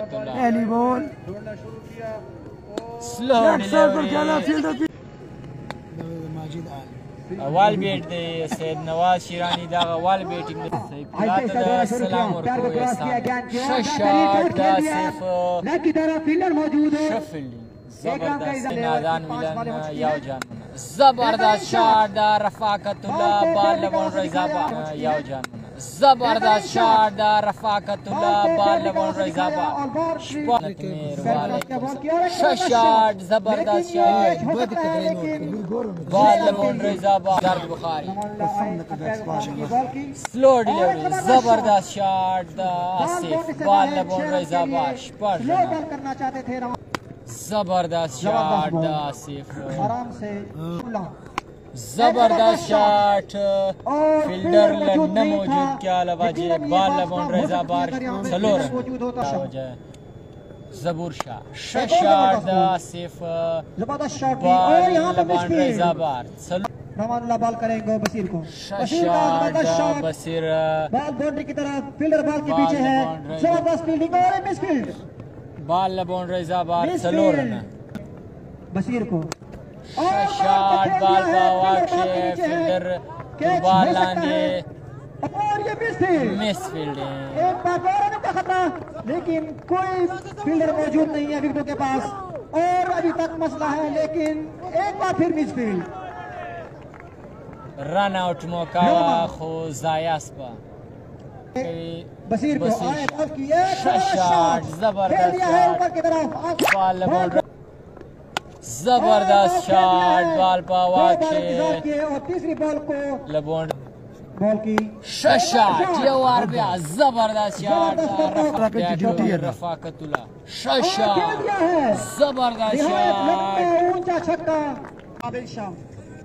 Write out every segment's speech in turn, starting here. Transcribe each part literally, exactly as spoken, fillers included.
पहली ball slow delivery اول bat دی سید نواز شیرانی دا اول بیٹنگ صحیح پلاتا دا سلام ورکو احسان ششاٹ دا صرف شفلی زبردست نادان میلن یاو جان زبردست شاٹ دا رفاقت اللہ بال لبون رضابا یاو جان زبردست شاٹ دا رفاقت اللہ بال لبون رضابا شپانت میر والیکم ششاٹ زبردست شاٹ بال لبون رضابا درد بخاری سلو ڈیلیوری زبردست شاٹ دا آصف بال لبون رضابا شپر زبردست شاٹ دا آصف زبردست شاٹ فیلڈر لن موجود کیا لواجه بال لبون رضا بار سلور زبور شاہ ششاٹ دا آصف بال لبون رضا بار رحمان اللہ بال کریں گے بصیر کو ششاٹ دا بصیر بال باؤنڈری کی طرف فیلڈر بال کے پیچھے ہے زبردست فیلڈنگ اور مس فیلڈ بال لبون رضا بار سلور بصیر کو ششاٹ بال باوا کے فیلڈر بال لاندے اور یہ مس فیلڈ مس فیلڈنگ ایک بار اور آنے کا خطرہ لیکن کوئی فیلڈر موجود نہیں ہے وکٹوں کے پاس اور ابھی تک مسئلہ ہے لیکن ایک بار پھر مس فیلڈ رن آؤٹ موقع خو زایاس پا بصیر کو آئے بال کی ایک ششاٹ زبردست شاٹ بال لبون زبردست شاٹ بال پاوا کے اور تیسری بال کو لبون بال کی ششاٹ یہ وار بیا زبردست شاٹ رفاقت اللہ ششاٹ زبردست شاٹ اونچا چھکا عادل شاہ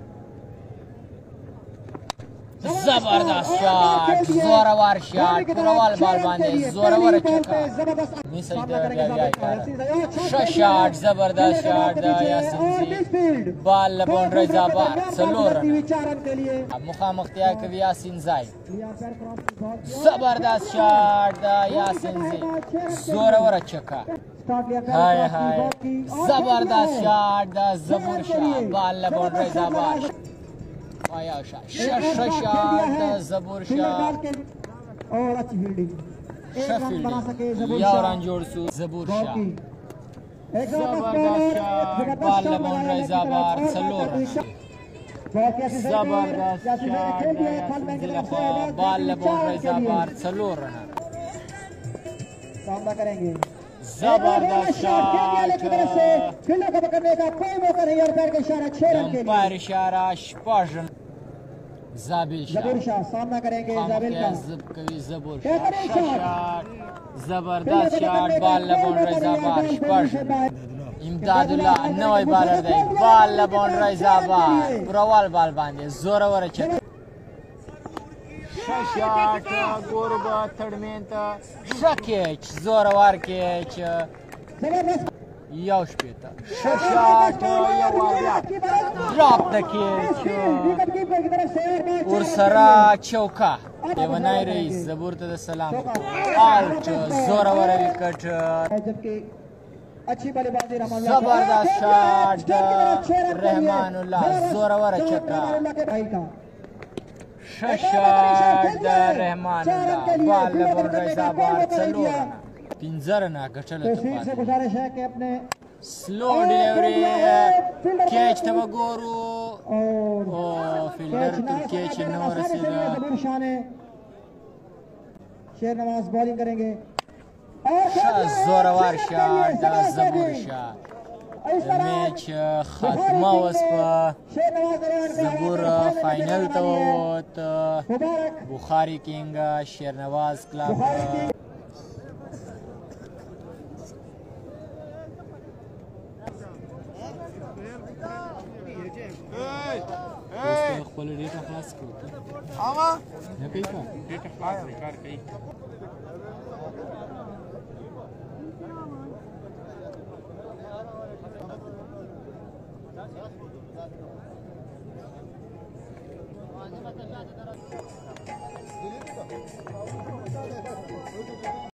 زبردست شاٹ زوروار شاٹ پروال بال باندے زورور چکا نیسج دا بیا بیا کارا ششاٹ زبردست شاٹ دا یاسین زی بال لبون رضا بار سلور مخام اختیار کبھی یاسین زائی زبردست شاٹ دا یاسین زی زورور چکا ہائے ہائے زبردست شاٹ دا زبور شاہ بال لبون رضا بار آیا شاہ ششاٹ دا زبور شاہ اور اچھی فیلڈنگ شفیلڈنگ یوران جوڑ سو زبور شاہ زبردست شاٹ بال لبون رضا بار سلور زبردست شاٹ بال لبون رضا بار سلور سامنا کریں گے زبردست شاٹ فیلڈر کو پکڑنے کا کوئی موقع نہیں اور پیر کا اشارہ چھ رن کے امپائر اشارہ شپاژن زابل شاہ زبور شاہ سامنا کریں گے زابل کا زب کبھی زبور شاہ شاٹ زبردست شاٹ بال لبون رضا بار شپاژن امداد اللہ نوی بالر دے بال لبون رضا بار پروال بال باندے زورور چک ششاٹ گوربا تھرڈمینتا شکیچ زورور کیچ یوش پیتا ششاٹ ڈراپ دا کیچ اور سرا چوکا دیونائی رئیس زبور تا دا سلام آؤٹ زورور وکٹ اچھی بلی بازی رحمان اللہ زبردست شاٹ رحمان اللہ زورور چکا ششاٹ دا رحمان اللہ بال لبون رضا بار سلور پینزر نا گٹل توفیق سے گزارش ہے کہ اپنے سلو ڈیلیوری کیچ تبا گورو فیلڈر تو کیچ نو رسیدہ زبور شاہ نے شیر نواز بالنگ کریں گے زوروار شاٹ دا زبور شاہ میچ ختمہ وسپا زبور فائنل توت بخاری کنگ شیرنواز کلاب خپل ډیټا خلاص کړو اما نه کوي کا ډیټا خلاص کار کوي Gracias.